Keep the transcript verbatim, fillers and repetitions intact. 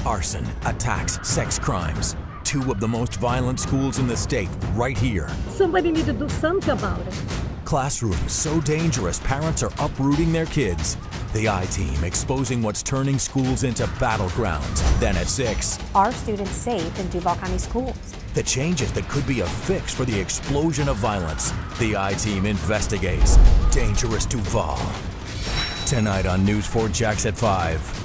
arson, attacks, sex crimes. Two of the most violent schools in the state, right here. Somebody need to do something about it. Classrooms so dangerous parents are uprooting their kids. The I-Team exposing what's turning schools into battlegrounds. Then at six. Are students safe in Duval County schools? The changes that could be a fix for the explosion of violence. The I-Team investigates Dangerous Duval. Tonight on News four Jax at five.